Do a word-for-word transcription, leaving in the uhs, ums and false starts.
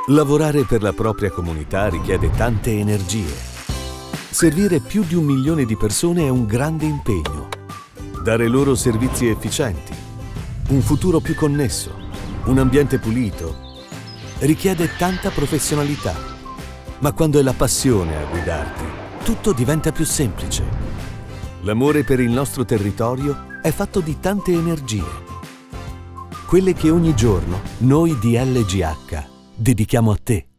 Lavorare per la propria comunità richiede tante energie. Servire più di un milione di persone è un grande impegno. Dare loro servizi efficienti, un futuro più connesso, un ambiente pulito, richiede tanta professionalità. Ma quando è la passione a guidarti, tutto diventa più semplice. L'amore per il nostro territorio è fatto di tante energie. Quelle che ogni giorno noi di L G H dedichiamo a te.